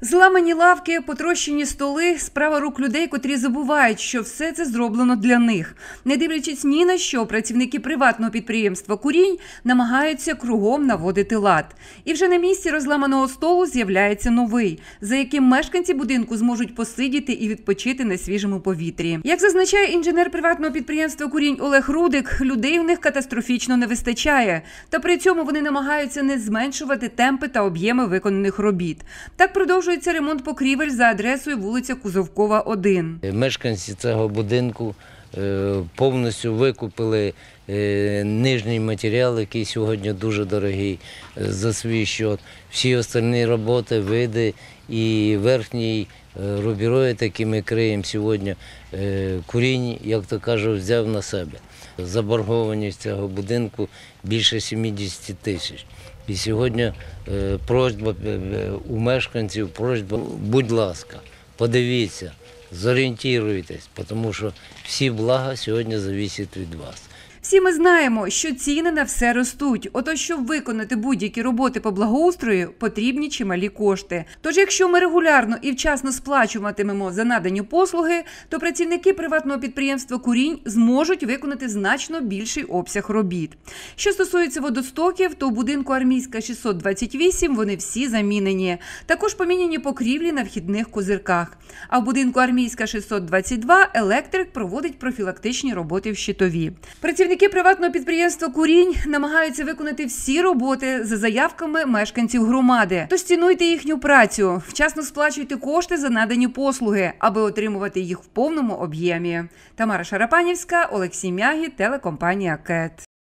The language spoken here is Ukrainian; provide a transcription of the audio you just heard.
Зламані лавки, потрощені столи – справа рук людей, котрі забувають, що все це зроблено для них. Не дивлячись ні на що, працівники приватного підприємства «Курінь» намагаються кругом наводити лад. І вже на місці розламаного столу з'являється новий, за яким мешканці будинку зможуть посидіти і відпочити на свіжому повітрі. Як зазначає інженер приватного підприємства «Курінь» Олег Рудик, людей у них катастрофічно не вистачає. Та при цьому вони намагаються не зменшувати темпи та об'єми виконаних робіт. Так продовжується ремонт покрівель за адресою вулиця Кузовкова, 1. Мешканці цього будинку повністю викупили нижній матеріал, який сьогодні дуже дорогий за свій счет. Всі остальні роботи, види і верхній рубіроїд, який ми криємо сьогодні, «Курінь», як то кажуть, взяв на себе. Заборгованість цього будинку більше 70 тисяч. І сьогодні просьба у мешканців, будь ласка, подивіться, зорієнтуйтесь, тому що всі блага сьогодні залежать від вас. Всі ми знаємо, що ціни на все ростуть. Отож, щоб виконати будь-які роботи по благоустрою, потрібні чималі кошти. Тож, якщо ми регулярно і вчасно сплачуватимемо за надані послуги, то працівники приватного підприємства «Курінь» зможуть виконати значно більший обсяг робіт. Що стосується водостоків, то у будинку Армійська, 628 вони всі замінені. Також поміняні покрівлі на вхідних козирках. А в будинку Армійська, 622 електрик проводить профілактичні роботи в щитові. Працівники приватного підприємства «Курінь» намагаються виконати всі роботи за заявками мешканців громади. Тож цінуйте їхню працю, вчасно сплачуйте кошти за надані послуги, аби отримувати їх в повному об'ємі. Тамара Шарапанівська, Олексій Мягі, телекомпанія «КЕТ».